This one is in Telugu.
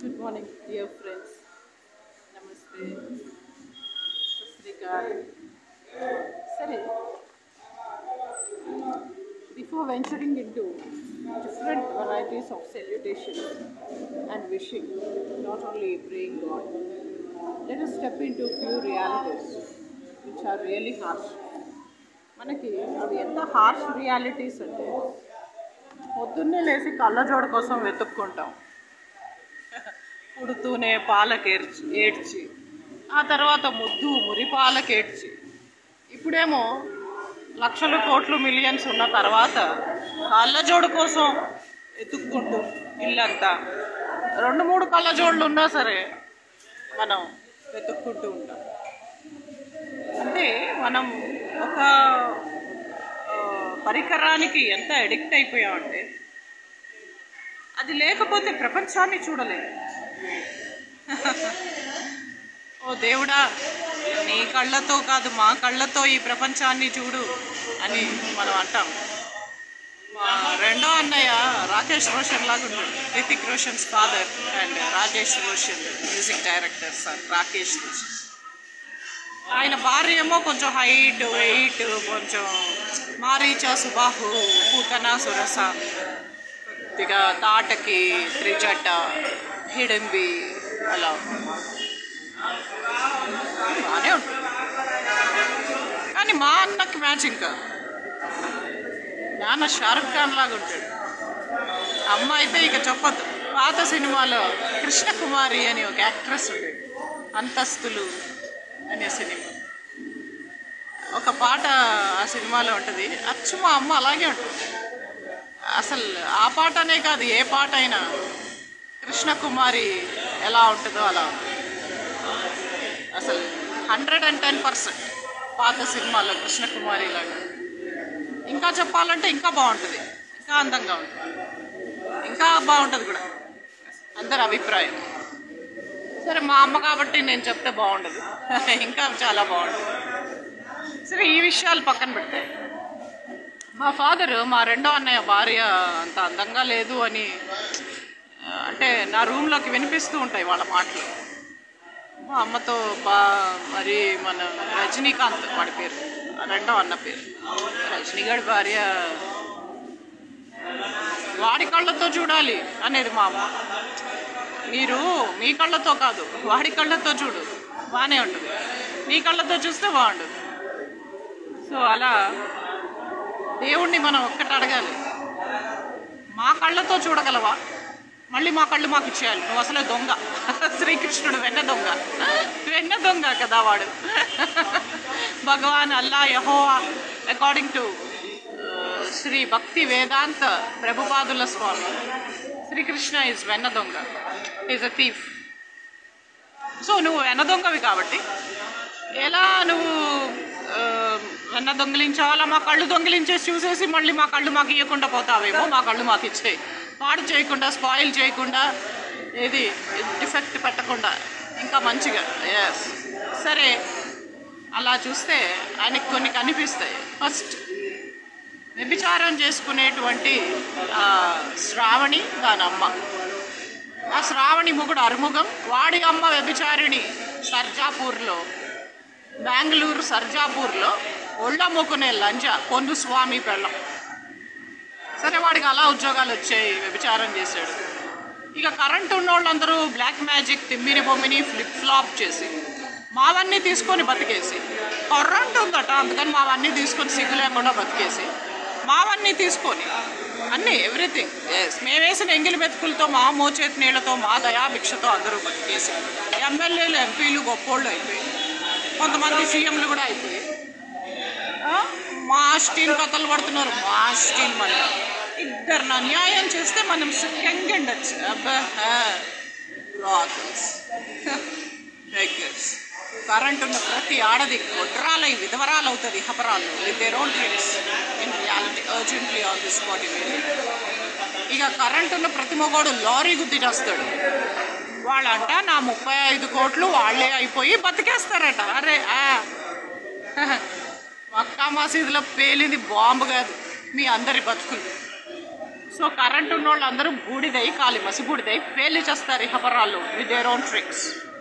Good morning, dear friends. Namaste. Sasrikal. Sare, before venturing into different varieties of salutations and wishing, not only praying God, let us step into few realities which are really harsh. మనకి అవి ఎంత హార్ష్ రియాలిటీస్ అంటే పొద్దున్నే లేచి కళ్ళజోడు కోసం వెతుక్కుంటాం, పుడుతూనే ఏడ్చి ఆ తర్వాత మురిపాలకేడ్చి ఇప్పుడేమో లక్షలు కోట్లు మిలియన్స్ ఉన్న తర్వాత కళ్ళజోడు కోసం వెతుక్కుంటూ ఇల్లంతా 2-3 కళ్ళజోళ్ళు ఉన్నా సరే మనం వెతుక్కుంటూ ఉంటాం. అంటే మనం ఒక పరికరానికి ఎంత అడిక్ట్ అయిపోయామంటే అది లేకపోతే ప్రపంచాన్ని చూడలేదు. ఓ దేవుడా, నీ కళ్ళతో కాదు మా కళ్ళతో ఈ ప్రపంచాన్ని చూడు అని మనం అంటాం. మా రెండో అన్నయ్య రాకేష్ రోషన్ లాగా ఉంటాడు. Hrithik Roshan's father and Rajesh Roshan music director sir Rakesh Roshan. ఆయన భార్య ఏమో కొంచెం హైట్ వెయిట్, కొంచెం మారీచ సుబాహు పూతన సురస, కొద్దిగా తాటకి త్రిజట హిడంబి అలా బాగానే ఉంటుంది. కానీ మా అన్నకి మ్యాచింగ్ కాదు. నాన్న షారుఖ్ ఖాన్ లాగా ఉంటాడు. అమ్మ అయితే ఇక చెప్పొద్దు. పాత సినిమాలో కృష్ణకుమారి అని ఒక యాక్ట్రెస్ ఉండేది, అంతస్తులు అనే సినిమా. ఒక పాట ఆ సినిమాలో ఉంటుంది, అచ్చు మా అమ్మ అలాగే ఉంటుంది. అసలు ఆ పాటనే కాదు, ఏ పాట అయినా కృష్ణకుమారి ఎలా ఉంటుందో అలా ఉంటుంది. అసలు 110% పాత సినిమాలో కృష్ణకుమారి లాగా. ఇంకా చెప్పాలంటే ఇంకా బాగుంటుంది, ఇంకా అందంగా ఉంటుంది, ఇంకా బాగుంటుంది కూడా అందరి అభిప్రాయం. సరే, మా అమ్మ కాబట్టి నేను చెప్తే బాగుండదు, ఇంకా చాలా బాగుంటుంది. సరే, ఈ విషయాలు పక్కన పెడితే మా ఫాదరు మా రెండో అన్నయ్య భార్య అంత అందంగా లేదు అని అంటే నా రూమ్లోకి వినిపిస్తూ ఉంటాయి వాళ్ళ మాటలు. మా అమ్మతో మరి మన రజనీకాంత్ వాడి పేరు, రెండో అన్న పేరు, రజనీగాడి భార్య వాడి కళ్ళతో చూడాలి అనేది మా అమ్మ. మీరు మీ కళ్ళతో కాదు, వాడి కళ్ళతో చూడు, బాగానే ఉంటుంది. నీ కళ్ళతో చూస్తే బాగుంటుంది. సో అలా దేవుణ్ణి మనం ఒక్కటి అడగాలి, మా కళ్ళతో చూడగలవా, మళ్ళీ మా కళ్ళు మాకు ఇచ్చేయాలి, నువ్వు అసలే దొంగ. శ్రీకృష్ణుడు వెన్న దొంగ కదా వాడు. Bhagwan Allah Jehovah according to Sri Bhakti Vedanta ప్రభుపాదుల స్వామి, శ్రీకృష్ణ ఈజ్ వెన్న దొంగ, ఈజ్ అ థీఫ్. సో నువ్వు వెన్న దొంగవి కాబట్టి ఎలా నువ్వు వెన్న దొంగిలించావాలా, మా కళ్ళు దొంగిలించేసి చూసేసి మళ్ళీ మా కళ్ళు మాకు ఇవ్వకుండా పోతావేమో, మా కళ్ళు మాకు ఇచ్చేయి, పాడు చేయకుండా, స్పాయిల్ చేయకుండా, ఏది డిఫెక్ట్ పెట్టకుండా ఇంకా మంచిగా. ఎస్, సరే, అలా చూస్తే ఆయనకి కొన్ని కనిపిస్తాయి. ఫస్ట్, వ్యభిచారం చేసుకునేటువంటి శ్రావణి దాని అమ్మ. ఆ శ్రావణి మొగుడు అరుముగం, వాడి అమ్మ వ్యభిచారిణి సర్జాపూర్లో, బెంగళూరు సర్జాపూర్లో ఒళ్ళమ్ముకునే లంజ పొందు స్వామి పెళ్ళం. సరే, వాడికి అలా ఉద్యోగాలు వచ్చాయి, వ్యభిచారం చేశాడు. ఇక కరెంటు ఉన్నోళ్ళందరూ బ్లాక్ మ్యాజిక్ తిమ్మిని బొమ్మిని ఫ్లిప్ ఫ్లాప్ చేసి మావన్నీ తీసుకొని బతికేసి, కరెంటు ఉందట అందుకని మావన్నీ తీసుకొని సిగ్గు లేకుండా బతికేసి, మావన్నీ తీసుకొని అన్నీ ఎవ్రీథింగ్, ఎస్, మేము వేసిన ఎంగిలి మెతుకులతో, మా మోచేతి నీళ్లతో, మా దయాభిక్షతో అందరూ బతికేసి ఎమ్మెల్యేలు ఎంపీలు గొప్పోళ్ళు అయిపోయి, కొంతమంది సీఎంలు కూడా అయిపోయి మా స్టీల్ కథలు పడుతున్నారు. మా స్టీల్ మళ్ళీ ఇద్దరిని అన్యాయం చేస్తే మనం సుఖంగా ఉండొచ్చు. అబ్బా, కరెంట్ ఉన్న ప్రతి ఆడది గొడ్రాలై విధవరాలు అవుతుంది, హపరాలు with their own dreams in reality urgently on this spot immediately. ఇక కరెంట్ ఉన్న ప్రతి మగోడు లారీ గుద్ది చేస్తాడు. వాళ్ళంట నా 35 కోట్లు వాళ్ళే అయిపోయి బతికేస్తారట. అరే, మక్కా మసీదులో పేలింది బాంబు కాదు, మీ అందరి బతుకులు. సో కరెంట్ ఉన్న వాళ్ళు అందరూ బూడిదై కాలి మసి బూడిదై పేలి చేస్తారు ఈ హపరాళ్ళు విత్ దేర్ ఓన్ ట్రిక్స్.